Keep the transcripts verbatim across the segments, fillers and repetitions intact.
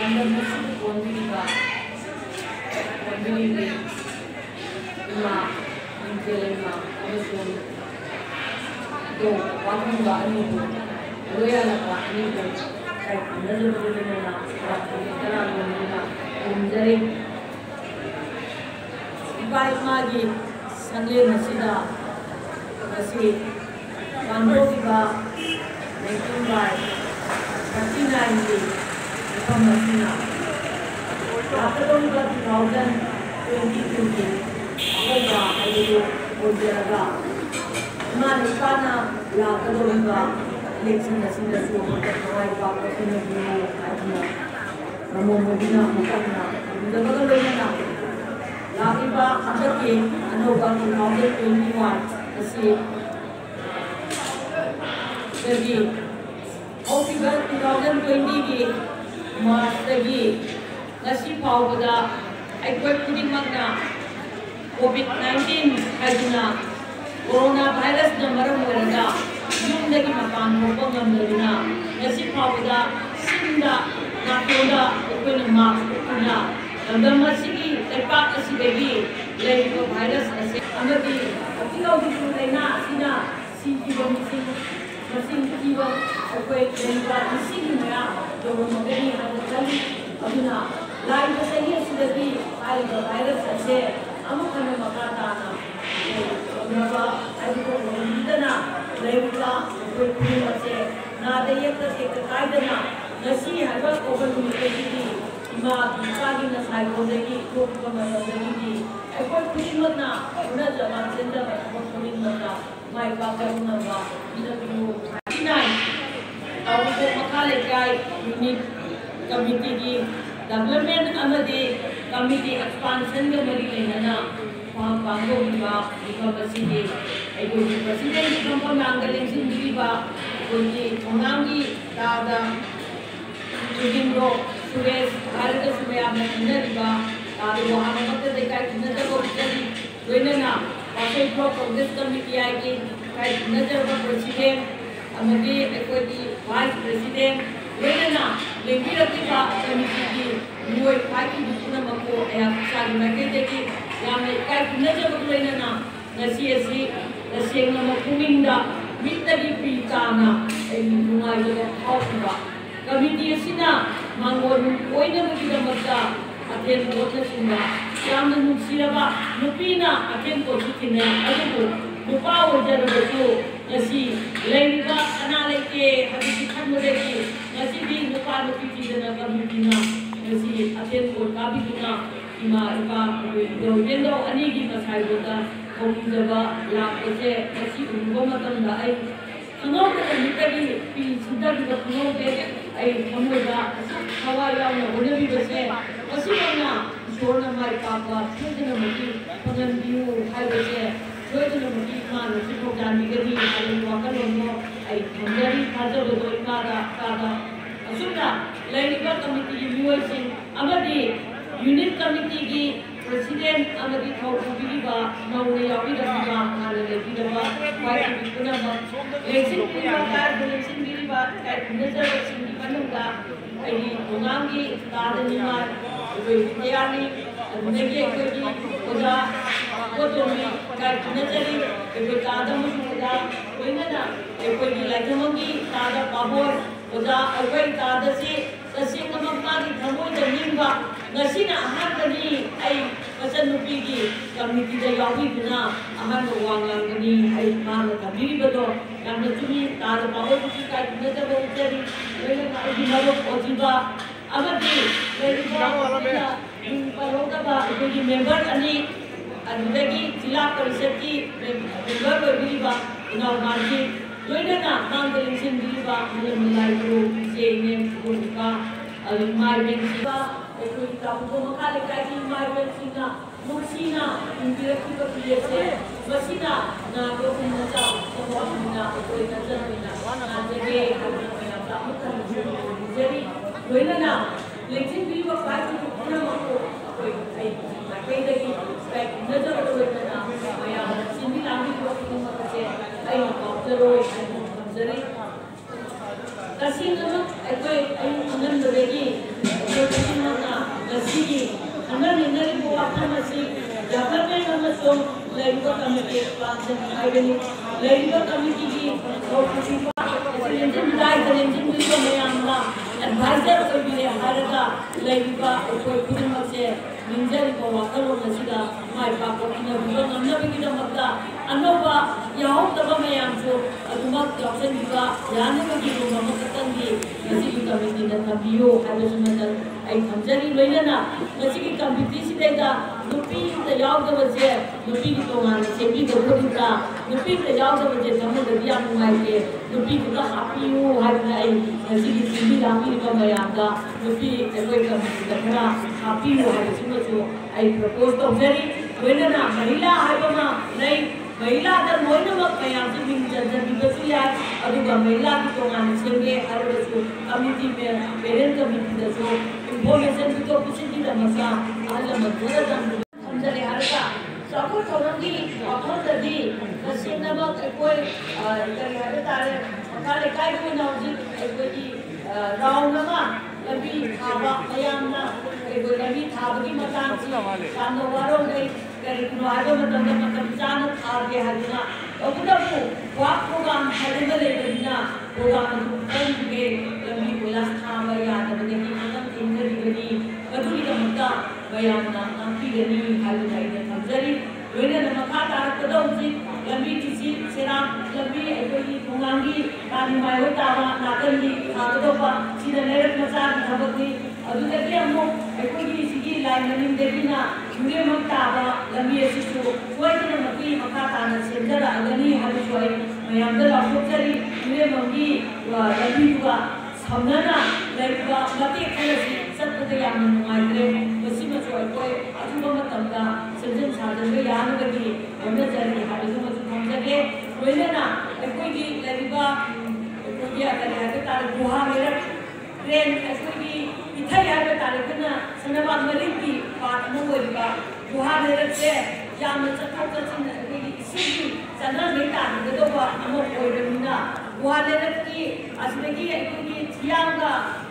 London City Conviva Convivi Ima Intelema Amazon Do Watunga Anibu Loyalaka Anibu Kai Nazarudina Rakitara Lundina Umjari Ibai Magi Sanle Nasida Kasi Wandokiba nineteen by thirty-nine from Masina. After two thousand twenty, Oga Ayo Ojaraga. Manipana Lakadoriba election Nasina Sumo Hawaii Papa Sinabu Adna Ramomodina Mukana. The Bagalona Lakiba Ataki Anoga two thousand twenty-one. The Jadi, Oktober twenty twenty March lagi nasi pau pada ekor kuning makna COVID nineteen aduna coronavirus nama mereka jum lagi makan hopong yang mereka nasi pau pada sinda nakoda ekor nama kuna dalam masih tepat nasi lagi lagi virus nasi amati kita uji lena sina si jiwa misi Masing jiwa aku dengan masing mana jauh mengenai ada kali abuna lain pasal sudah di virus saja amu kami makata na kenapa aku kita na lain kita aku punya macam nada yang terkait kaitan na nasi harga open community ima pagi na saya lagi tu kemana lagi aku punya mana mana zaman senda aku punya mana mai pakai nama kita perlu nine tahun itu makale kai unit committee di development amadi committee expansion ke mari lena paham pango ba ika basidi aigo president di kampung anggaling sendiri ba kunci onangi tada judingro suresh bharat sumaya menari ba tada wahana mate dekai kinata ko jadi lena pasai pro congress committee ai ki kai nazar ba president amadi equity vice president lena lengkira tiba committee di nuai pagi bukuna mako ya sari nakete ki yame kai nazar ba lena na nasi esi nasi ngama kuminda mitagi pitana ai nungai ga hauba committee sina mangon oina bukida makta aten bota sinda yamna nuksiraba nupina aten ko sikine adubu nupa ojarabatu nasi lengga analeke habisi khamureki nasi di nupa nupi tidana kamudina nasi aten ko kabiduna ima ipa do yendo anigi masai bota komjaba lakose nasi ungo matamda ai suno ka mitagi pi sindagi ba suno ke ai kamuda hawa yauna honabi base nasi bana sorna mai papa tudina muti pangan biu hai base jodoh mungkin mana sih program ini kalau wakar lono, ay menjadi kader betul kada kada. Sudah, lain juga komite U S in, amadi unit komite di presiden amadi kau kubiri ba, naune yawi dah ba, ada lagi dah ba, baik itu pun ba. Leksin biri ba, kar leksin biri ba, kar nazar leksin di mana ba, ay onangi kada ni mar, Vidyani, Negi Ekodi, Oda, Kotomi, Nazari, Ekada Muda, Winana, Ekodi Lagamogi, Tada Pabor, Oda, Away Tada Si, Sasingamaki, Tamo, the Nimba, Nasina, Hakani, I, Pasanupigi, Kamiti, the Yahiduna, Ahano Wangani, I, Mana, Kabiribato, Yamatumi, Tada Pabor, Nazari, Winana, Ojiba, Amati, Verita, Paroga ba, ikut member ani, lagi जिला परिषद की member बनी बा, normal की, जो इन्हें ना काम करेंगे सिंधी बा, मतलब मिलाई करो, से इन्हें कोई का, environment बा, कोई काम को मकाले का कि environment सीना, मुसीना, इंटरेक्टिव का प्लेस है, मसीना, ना तो फिर नचा, तो बहुत मिला, कोई नचा मिला, ना जगह, ना काम करने jadi, जो इन्हें ना, लेकिन भी वो बात की पूरा मको कोई आई कोई देखी स्पेक नजर तो इतना ना आया सिंधी लांगी को कितने मत से आई डॉक्टर हो जरी कसी नमक कोई आई अंदर देगी कमिटी पांचन आइबनी लेरिबा कमिटी की लोकसभा लेंजिन दाई लेंजिन बिलो मयामला एडवाइजर ओबिले हारगा लेरिबा कोई खुदमसे मिंजर को वाकलो नसिदा माय पाको किना बिलो नमनबगी दमकता अनोबा याहो तब मयामसो अदुमक यासन बिगा यानबगी दमकतंगी नसिगी कमिटी न थबियो हाबसमन आई थमजरी लोइना नसिगी कमिटी सिदैदा नुपी द यावदबसे नुपी की तोमान सेबी गबोदिदा नुपी द यावदबसे थमदि याम नुमाइते नुपी का हापियो हाबना आई नसिगी सिबी लामी का मयामदा नुपी एकोय कमिटी दखरा हापियो हाबसिमसो आई प्रपोज तौजरी लोइना महिला हाबमा नै महिला द मोइनमक मयामसे मिंग जजबिबसु याय अदुगा महिला की तोमान सेबे हारबसु कमिटी में पेरेंट कमिटी दसो इन्फॉर्मेशन तो कुछ दमसा अहल मधुर दम समझले हरका सको थोरंगी अखोददी कसिनमक कोई करी हरे तारे खाले काय को नौजी कोई राउंडमा लबी थाबा मयामना कोई लबी थाबगी मतान सी कानो वारो गई करी नुआदो मतम मतम जान थागे हरिना अबुदबु वाक प्रोग्राम हरिमले दिना प्रोग्राम कम के लबी कोलास थाबा यादबदगी इंद्रगनी मधुरीदमता मयामना नापीगनी हाइबदाइदा थमजरी लोइना मखा तारकदौजी लंबी किसी सेरा लंबी अकोई थोंगांगी तानिमायो ताबा नागनी थागदोबा सिदा लेरक मचा थबकनी अदुदगी अमो अकोई सिगी लाइननिंग देबिना जुरे मक ताबा लंबी असिसु सोइदना मकी मखा ताना सेंजरा अगनी हाबिसोय मयामदा लाफोचरी जुरे मंगी लंबीगा समनना लेबा मते खलसी सत्पद याम नुमाइद्रे मसिमसो अकोय अजुबा मतमदा सेंजन साजनबे यानबगी होनजरी हाबिसु मसु थमजगे लोइना अकोयगी लेबा अकोयगी अकले तार गुहा मेरा ट्रेन अकोयगी इथै याबे तारकना सनबा मलिकी पाट मोइबा गुहा मेरा से याम चथक चथिन अकोयगी सिगी जना नेता गदोबा अमो ओइबनिना गुहा लेरकी असबगी अकोयगी थियांगा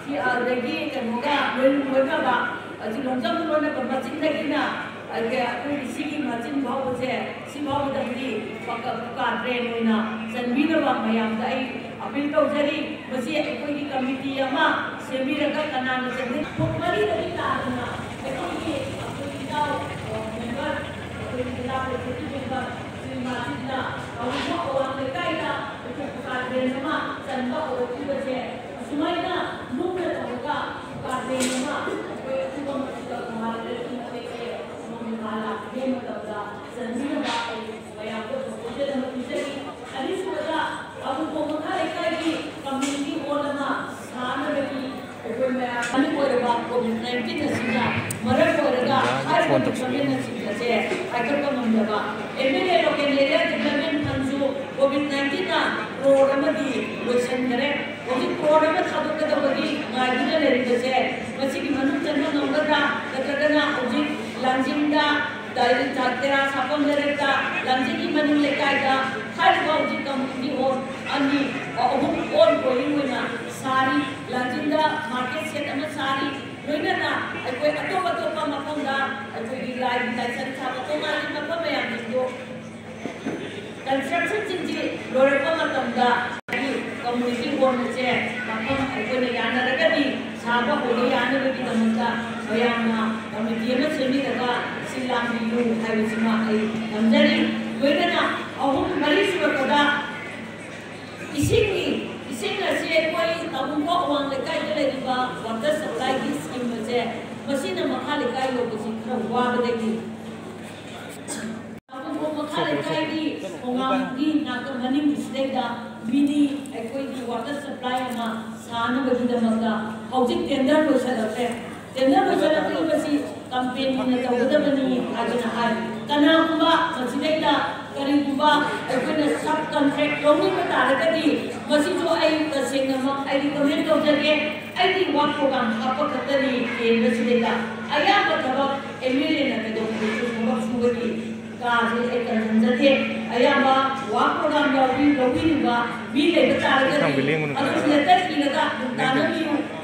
अदगी कनोगा लोइनबा अजि लोंजम लोना मचिनदगिना अगे अकोयगी सिगी मचिन भावसे सि भावदगी पक पका ट्रेन लोइना सनबिनबा मयामदा आई अपील तौजरी मसि अकोयगी कमिटी अमा सेमिरगा कनाना चंदे फुकमरी दगी ताना अकोयगी अकोयगी दाव मेंबर अकोयगी दाव लेती मेंबर श्री माचिना अवुमा ओवांग लेकाइदा पका ट्रेन अमा चंबा ओतिबसे सुमाइना नुमना तोगा पादेनमा कोई अथुबा मतिदा कुमारे तिनते मोमिहाला गेमतदा संजीवना आई मयाको सोचे दमतिसरी अनिसुदा अबु कोमखा लेकाई कम्युनिटी ओलमा सानबकी कोई मया अनि कोरबा कोविड नाइनटीन नसिना मरक कोरगा हर कोविड नसिना से आकरबा मंदबा एमएलए लोकेल एरिया डेवलपमेंट फंडसु कोविड नाइनटीन ना रोडमदी लोसन करे ओजी कोडम थादोकदबगी गाइदना लेरिबसे मसिगी मनु चन्ना नंगरा कतगना ओजी लांजिंदा दाइल थातेरा सापम लेरेता लांजिगी मनु लेकाइदा हर ओजी कम्युनिटी और अनि अबु ओन कोइंगना सारी लांजिंदा मार्केट सेट अम सारी लोइना अकोय अटोप अटोप मफंदा अकोय लाइव लाइसेंस थाबो तोमाली मफम याम दियो कंस्ट्रक्शन चिंजी लोरपा मतमदा कम्युनिटी बोर्ड से मफम अकोने यानरगदी साबा होलो यानरगदी दमता मयामना कमिटी में सेमिरगा सिलामियु हाइबसिमा आई नमजरी लोइना अहुम मरी सुबकदा इसिंगी इसिंग असे कोई तबुंगो वांग लेकाय लेदिबा वाटर सप्लाई की स्कीम से मसिना मखा लेकाय लोबसी खरा वाबदेगी तबुंगो मखा लेकाय की ओंगामगी नाक मनिंग स्टेदा मिनी अकोई वाटर सप्लाई अमा सानबगीदमका हौजिक टेंडर लोसलते टेंडर लोसलते बसी कंपनी न तौगदबनी हाजना हाय कनाकुबा मसिदैदा करीबुबा अकोना सब कॉन्ट्रैक्ट लोनी बतारगदी मसी जो आई तसेंगमा आई रिकमेंड तौजगे आई वर्क प्रोग्राम हापकतनी केंद्र सिदैदा अया बतबक एमएलए न कदोबी सुबक सुगदी काजे एक नंजथे अयाबा वर्क प्रोग्राम यावी लोबीबा बी लेबतारगदी अदु लेटर की लगा दानबियु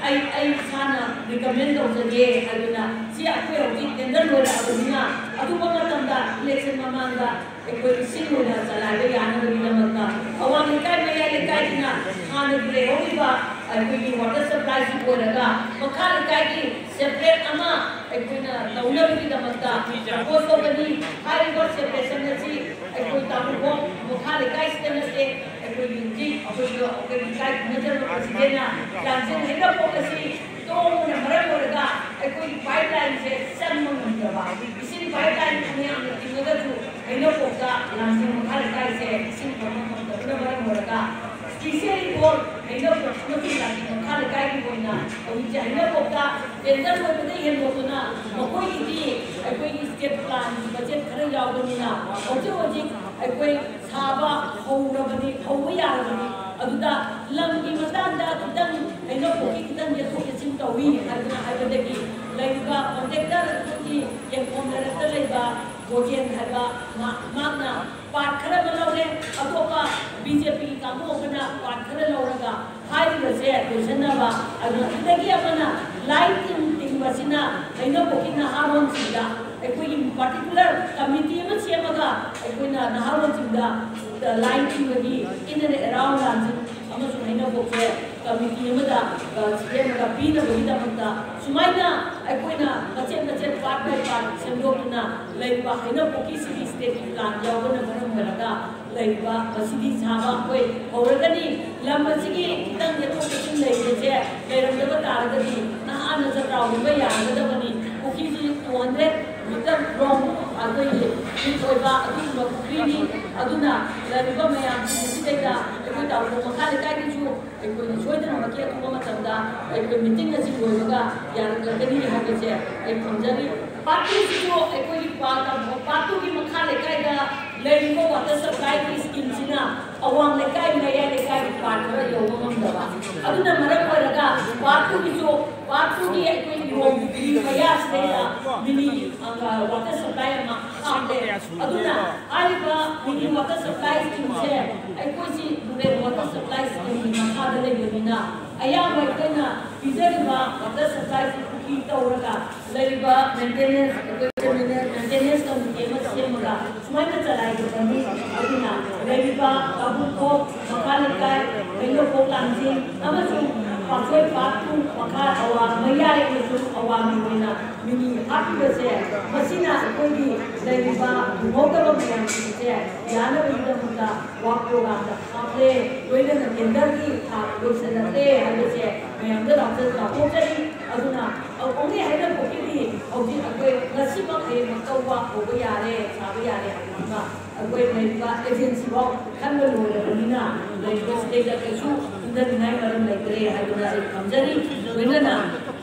ai ai sana recommend tawjage aduna si akoi hojik tender lora aduna aduba matamda election mamanga ekoi ising lora chalaiba yana bidamata awang lekai maya lekai dina hana gre hoiba ekoi water supply si koraga makha lekai ki separate ama ekoi na tawna bidamata ko so bani hai go separation na si ekoi tamu ko makha lekai stena se ekoi yinji ekoi go ekoi lekai major president na transit hega ko kasi तो उन्हें मरम होगा एक कोई pipeline से सब मंगल करवा इसी पाइपलाइन में हमने तीनों जो इनो पोका लांसी मुखार का इसे इसी प्रमुख मंगल उन्हें मरम होगा किसी रिपोर्ट इनो प्रश्नों की लांसी मुखार का ही कोई ना और इसे इनो पोका टेंडर को भी नहीं है लोगों ना मकोई इसी एक कोई स्टेट प्लान बजट करे जाओगे ना और जो वजह एक कोई साबा होगा बनी होगा यार बनी अदुदा लंबी मतदान कितन इनो पोकी कितन ये तो किसी तवी हरना हरदे की लेगा कॉन्ट्रैक्टर की एक कॉन्ट्रैक्टर लेगा गोजेन हरगा मागना पाठ करे बनाओगे अतोपा बीजेपी कामों अपना पाठ करे लोगों हाई बसे क्वेश्चन ना बा अदुदा इधर अपना लाइटिंग टिंग बसिना इनो पोकी ना हारों सीधा एक कोई पर्टिकुलर कमिटी में सेमगा एक कोई ना हारों सीधा लाइटिंग बगी इन्हें अराउंड लांसी अमसुन इनो पोके कमिटी में दा सीएम का पीना बगी दा मंता सुमाइना अकोइना बच्चे बच्चे पार्ट बाय पार्ट सेमदोकना लेबा इनो पोकी सिटी स्टेट प्लान यावना बरम बरगा लेबा बसिदी साबा कोई औरगनी लंबसिगी तंग यतो किसिम लेजे लेरमदब तारगदी नहान जत्राउबा यागदबनी पोकी जी टू हंड्रेड मीटर लॉन्ग अगोई इनोइबा अदुबा पोकीनी अदुना लेबा मयाम सिटीदा एकोइ ताउबो मखाले काइजु एकोइ सोइदना मके तुबा मतमदा एकोइ मीटिंग असी लोइबगा यारगदनी हाबेसे ए खमजरी पार्टी जो एकोइ पाता पातु की मखाले काइदा लेबो वाटर सप्लाई की स्कीम सिना अवांग लेकाइ मया लेकाइ पार्टनर योगो मंदबा अदुना मरम होरगा पातु की जो पातु की एकोइ योग मया सेदा मिनी वाटर सप्लाई मा आते अदुना आइबा मिनी वाटर सप्लाई स्कीम से एकोइ सी दुरे वाटर सप्लाई स्कीम मखा दले बिना अया वैकना बिजरबा वाटर सप्लाई की तौरगा लेबा मेंटेनेंस मेंटेनेंस कमिटी में सेमगा सुमाइना चलाई गनी अदुना लेबा काबू को मखालिकाय बेलो को लांसी अमसु पासोय पातु मखा अवा मयाय को अवा मिना मिनी हाटबसे मसिना कोई लेबा भोगब मयाम से याना बिदमुदा वाक प्रोग्राम दा आपले लोइना टेंडर की था लोसनते हबसे मयाम दा डॉक्टर का पोचरी अदुना ओंगे हाइना पोकीदी औजी अकोय नसीबा हे मकवा होबो यारे साबो यारे हाइना अकोय लेबा एजेंसी वाक खनबो लोइना लेबा स्टेट दा केसु इंदर नाय मरम लेकरे हाइना खमजरी लोइना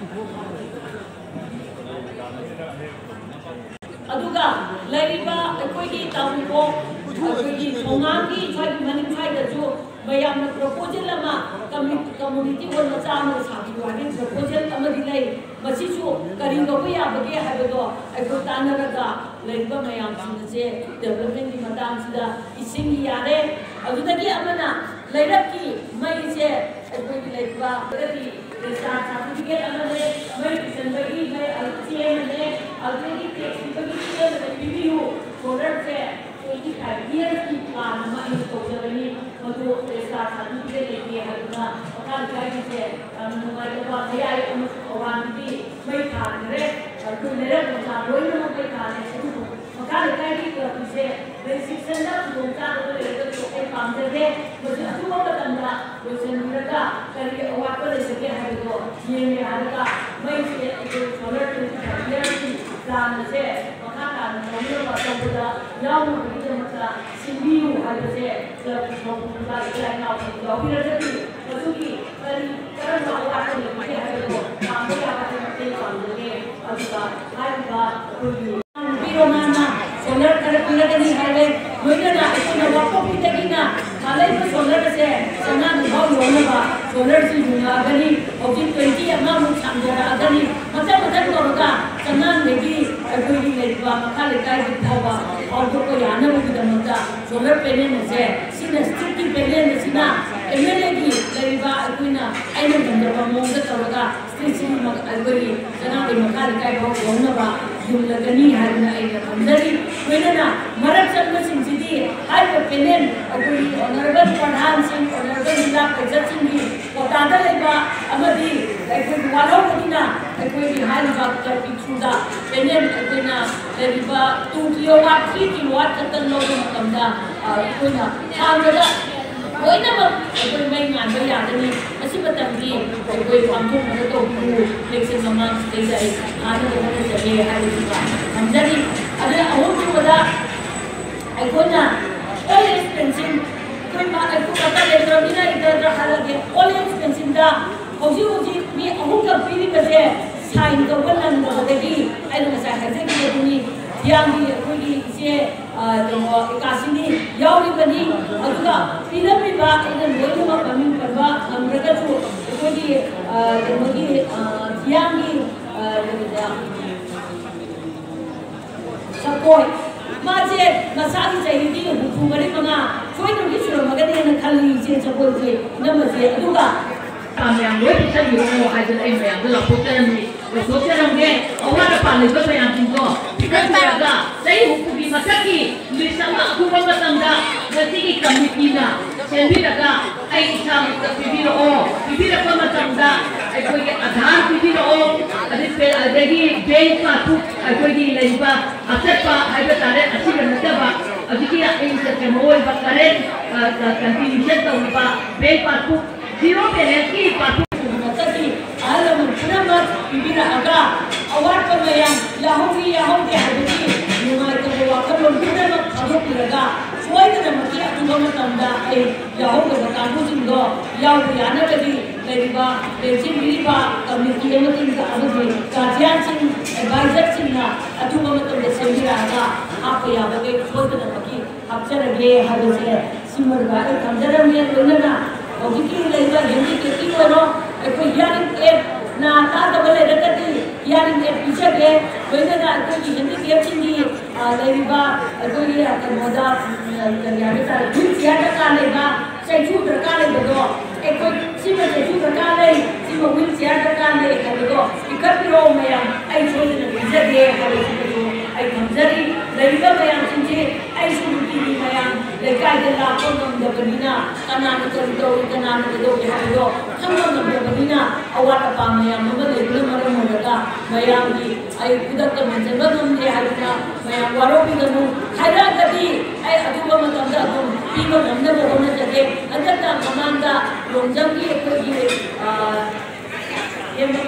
अदुगा लेबा अकोय की ताउको अकोय की ओंगांगी छाइ मनिंग छाइ दा जो मयाम प्रपोजल अमा कम्युनिटी वन मचा अमा साबि वाने प्रपोजल अमदि लै मसिसु करिंगो याबगे हाबदो अको तानरगा लेबा मयाम सिनसे डेवलपमेंट की मतांग सिदा इसिंग यारे अदुदगी अमना लेरकी मइसे अको की लेबा करी रेसा सर्टिफिकेट अमने मइ किसनबगी मइ अलचे ने अलरेडी टेक्स बगी से बीबीयू सोलर से twenty-five years की प्लान में इन तोजरनी मधु रेसा सर्टिफिकेट लेके हरना अकाल जाई से नमाई का भैया हम ओवान भी मई खान रे तो मेरे मचा रोई में मई खान है अकाल जाई की से रेसिक्शन ना दोंता तो लेकर तो एक काम दे मुझे अतुवा बतंदा तो से निरका करिए ओवा पर सके है तो ये में हरका मई से एक सोलर twenty-five years की प्लान से नौकरी बातों को दा याव मुझे जमता सिंबियू हालसे जब नौकरी का इलाज ना हो नौकरी रहती मसुकी करी करन वाला आते मुझे है तो काम में आते मते काम देंगे अबका हर बात कोई बिरोनाना सोलर कर पिला नहीं हाले मुझे ना इतना वक्त भी देखना हाले में सोलर से सना भाव होने बा सोलर से जुड़ा गनी और जिन ट्वेंटी अम्मा मुझ समझा गनी मतलब मतलब करोगा सना लेगी अगली लेबा मखा लेकाय दिखावा और तो को याना भी दमता सोलर पैनल से सिना स्टिकी पैनल सिना एम एल ए की लेरिबा अखोइना आइना गंदबा मोंग तौरगा स्ट्रीट सिम अखोई जना के मखा लेकाय भाव गौनबा युलगनी हाइना आइना खंदरी कोइना मरक चंद सिंसिदी हाइ पेनेल अखोई ऑनरेबल प्रधान सिंह ऑनरेबल जिला परिषद सिंह की कोटादा लेबा अमदी अखोई वालो मदिना अखोई हाइना का पिछुदा पेनेल अखोइना लेरिबा टू किलोवाट थ्री किलोवाट खतन लोग मतमदा अखोइना थांगदा लोइनमक अखोई मै ngานयादनी असी मतमदी अखोई पांथों मदद तो इलेक्शन ममान से जाए आने वाले जगह है हाइना हमजरी अरे अहुम बदा अखोइना ऑल एक्सपेंसिव कोई मा अखो कता लेद्रबिना इधर हालगे ऑल एक्सपेंसिव दा होजी होजी मी अहु का पीरी बजे साइन तो बलन दबदगी आइना मसा हजे की दुनी यांगी अखोई इसे दो एकासिनी यावरी बनी अदुगा पिलबिबा आइना लोइनमा कमिंग करबा हमरगसु अखोई दमगी यांगी लबिदा सपोय माजे मसागी चाहिदी हुफु मरी मंगा सोइनो की सुरो मगदे न खली से सपोय से नमसे अदुगा तामयां लोइ सबियो हाइजल ए मयां दला पोतरमी वे सोचरंगे अवार पाले को मयां तिंको पिकनगा सही हुफु की मसकी लिसमा अकुबा मतंगा गति की कमिटी ना सेंबिरगा आई इसा मत पिबिरो पिबिरो मतंगा आई कोई के आधार पिबिरो अदि पे अदगी बैंक पासु आई कोई की लेबा अतपा हाइबा तारे असि गनतबा अदिकी आई से मोय बकरे कंटिन्यूशन तौबा बैंक पासु जीरो बैलेंस की पासु मतकी आलम पुनमत पिबिरा अगा अवार्ड पर मयां लाहोगी याहोगे हाइबी नुमाय तो वाकर लोन पुनमत अदोकिरगा सोइदना मकी अदुगा मतंदा आई याहोगे बताबु जिंगो याव यानगदी लेरिबा लेजिन लिबा कमिटी अमतिन का अबदे काजियान सिंह एडवाइजर सिंह ना अदुगा मतंदा सेमिरागा आप याबगे सोइदना मकी हबचरगे हादसे सिमरगा कमजरमे लोनना ओगिकी लेबा हिंदी के की करो एको यारिंग ए ना ता दबले रकती यारिंग ए पीछे के लोनना को हिंदी के सिंगी लेरिबा को ये मोदा करियाबे ता कुछ याद का लेगा सेचू दरका लेगो एको सिम सेचू दरका ले सिम विल याद का ले लेगो इकपिरो मया आई सोने बिजे दे हाले को आई हमजरी लेरिबा मया सिंजे आई सुरुती मया लेका के लाखों नम दबनिना कनान करि दो कनान दो के हालो खमो नम दबनिना अवाट पा मया मम लेबिन मरम होगा मया की आई कुदक मंजन नम दे हालना मया वारो भी गनु हायरा गदी आई अदुबा मतम दा तुम पीबो नमने बोने जगे अंदर ममांदा लोंजम की को ये ये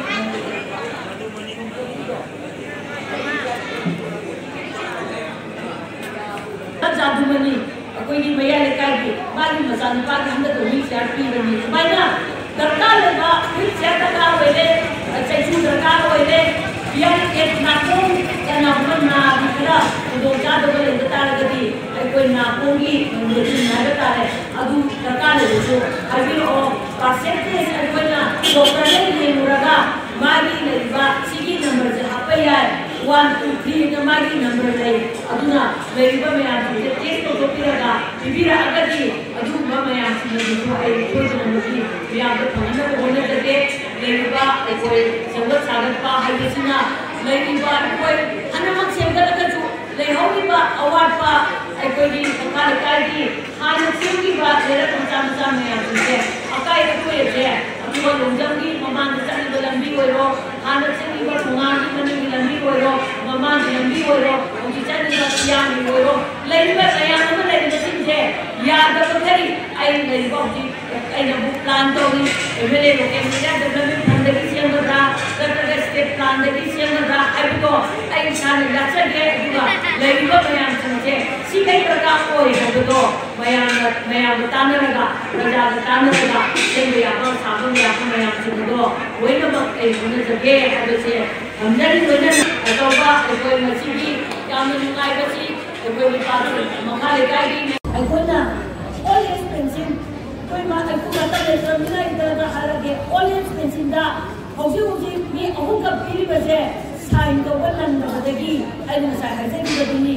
जादुमनी कोई भैया लेकर के बाकी मसाला पाक हम तो ही शेयर पी रही है भाई ना दरकार लेगा फिर शेयर दरकार होइले अच्छा इशू दरकार होइले यार एक नाकों या नाकों ना दिखला दो चार दो ले बता रही कोई नाकोंगी मुझे ना बता है अदु दरकार है जो अभी और परसेंटेज कोई ना डॉक्टर ने ये मुरादा मागी लेगा सीधी नंबर से हापे यार one two three na magi number lai aduna leriba me ati test to topiraga bibira agadi adu ma me ati na du ai ko na ki ya ga thana ko hone jate leriba koi sabat sagat pa haisina leriba koi anamak sevga ka ju lehogi ba award pa ai koi di kal kal di hana sevgi ba lera tamsa tamsa me ati je akai ko ye je adu longjam gi mamang chani lambi koi ro hana sevgi ba thunga gi mani lambi koi ro mama lambi koi ro onji chani ba yang koi ro leriba saya na leriba sinje ya da pathari ai leriba ji ai na bu plan to ni emele ro ke mera development fund gi siang da da step plan gi siang da ai ko ai san la cha ge duga leriba mayam sinje si kai praka ko ai ha do mayam mayam tan raga raja tan raga sen ya ba sa ba ya ko mayam sin do wei na ba ai ne ja ge ha do se हमजरी लोना अतोबा कोई मसीबी काम नुंगाई बसी कोई पास मखा लेकाई दी अकोना all expensive कोई मा अको बता दे सरमिना इधर का हालगे ऑल एक्सपेंसिव दा हौजी हौजी मी अहु का पीरी बसे साइन तो वलन बदगी आई मसा हजे की बदनी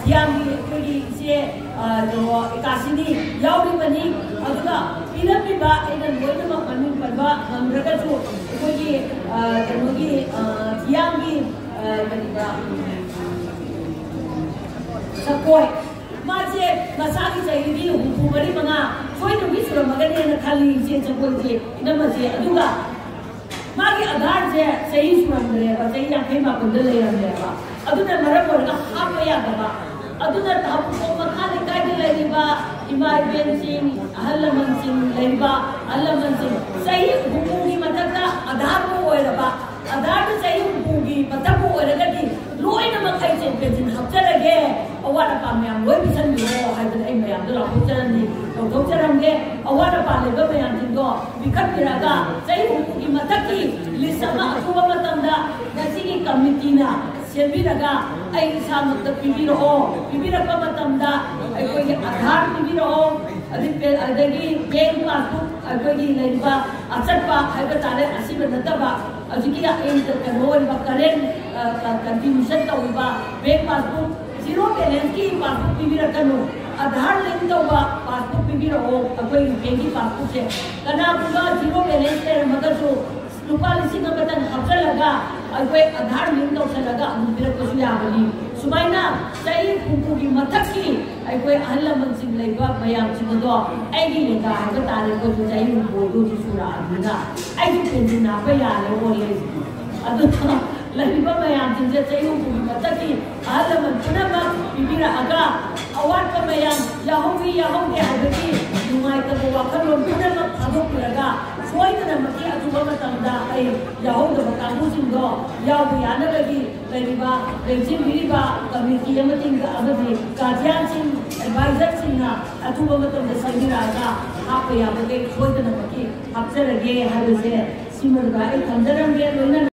धियामी कोई इसे जो इकासिनी यावी बनी अदुगा पिरमिबा इधर बोलने में मनी परवा हम रखा कोई कनोगी धियामी बनीबा सकोय माजे मसाकी चाहिए हुकूम बड़ी मंगा कोई तो भी सुरम मगर ये न खाली इसे सकोय से न मजे अदुगा मागे आधार से सही सुरम करे बा सही आंखें मा बंदर ले रहे हैं बा अदुना मरम बोलना हाँ पया बा अदुना ताप को मखा ने काय दे ले बा इमाय बेन सिंह अहल मन सिंह ले बा अहल मन सिंह सही हुकूम की मतलब का आधार को होए बा आधार तो सही हुकूम की मतलब को होए लगी लोई न मखाई से पेजिन हफ्ते लगे अवार पाम में लोई भी सन हो है तो नहीं मैं तो लाभ चरण दी तो तो चरण के अवार पाम ले बे मैं जिन दो विकट मिरागा सही हुकूम की मतलब की लिसमा अथवा मतंदा नसी की कमिटी ना सेबीरगा आई सामत पिबिरो पिबिरक मतंदा कोई आधार पिबिरो अधिक अदगी बैंक पासबुक अगोगी लेबा अचटपा हाइबा तारे असिब नतबा अजिकी एन कनोन बकरेन कंटिन्यूशन तौबा बैंक पासबुक जीरो बैलेंस की पासबुक पिबिरकनो आधार लिंक तौबा पासबुक पिबिरो अगोई बैंक की पासबुक से कना बुगा जीरो बैलेंस ले मगजो लुपा लिसिंग अमतन हफ्तलगा अगोई आधार लिंक तौसलगा अमुबिरकसु याबनी सुमाइना सही हुकूम की मथक की अगोई अहल मन सिंह लेबा मयाम सिंह दो एगी लेगा हाइबा तारे को जो सही बोलो जो सुरा अदुना एगी पेंशन ना पे याले बोले अदुना लहिबा मयाम सिंह से सही हुकूम की मथक की अहल मन पुनमा बिबिरा अगा अवार्ड का मयाम याहोगी याहोगे हाइबकी नुमाय का वाखर लोन पुनमा थादोकलगा सोइदना मकी अजुबा मतमदा आई याहोग बकामु सिंह दो याव याना लगी लेरिबा रेजिम बिरिबा कमिटी अमतिंग अमदि काजियान सिंह एडवाइजर सिंह ना अथुबा मतमदा सगिरागा आप याबगे सोइदना मकी हफ्ते लगे हरसे सिमरगा ए थंदरंगे लोना